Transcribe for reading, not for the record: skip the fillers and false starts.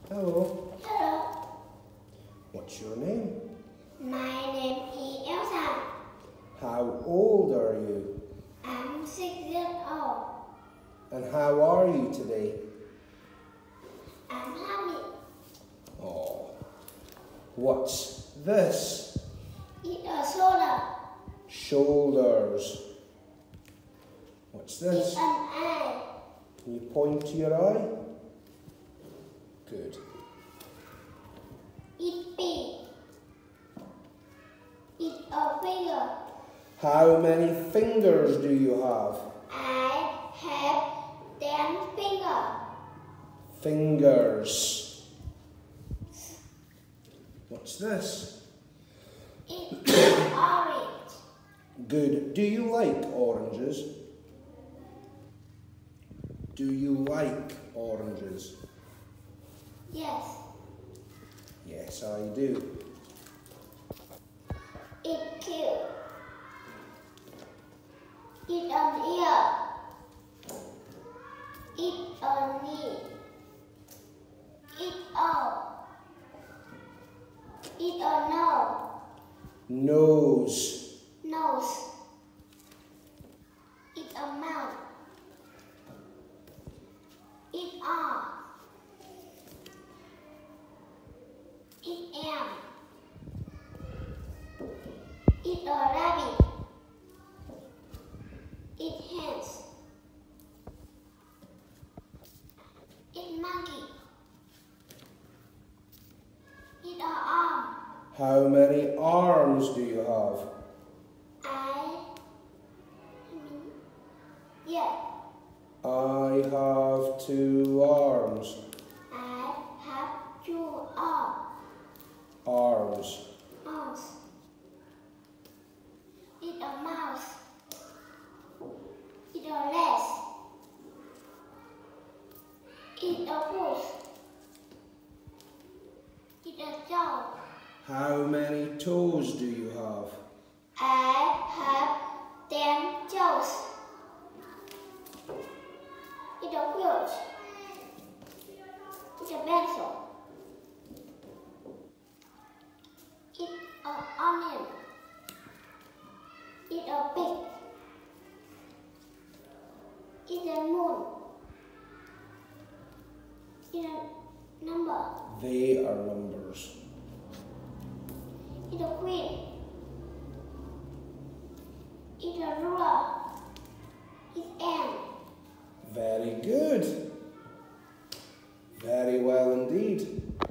Hello. Hello, What's your name? my name is Elsa. How old are you? I'm 6 years old. And how are you today? I'm happy. Oh. What's this? It's a soda. Shoulders. What's It's this? an eye. Can you point to your eye? Good. It's big. It's a finger. How many fingers do you have? I have 10 fingers. Fingers. What's this? It's orange. Good. Do you like oranges? Do you like oranges? Yes. Yes, I do. It's cute. It's an ear. It's a knee. It's a Nose. nose. It's a mouth. It's arm. It's arm. It's a rabbit. It's hands. It's monkey. It's a arm. How many arms do you have? Yeah. I have 2 arms. I have 2 arms. Arms. It's a mouse. It's a legs. It's a push. It's a jaw. How many toes do you have? I have 10 toes. It's a quilt. It's a pencil. It's an onion. It's a pig. It's a moon. It's a number. They are numbers. It's a queen. It's a ruler. It's an. Very good. Very well indeed.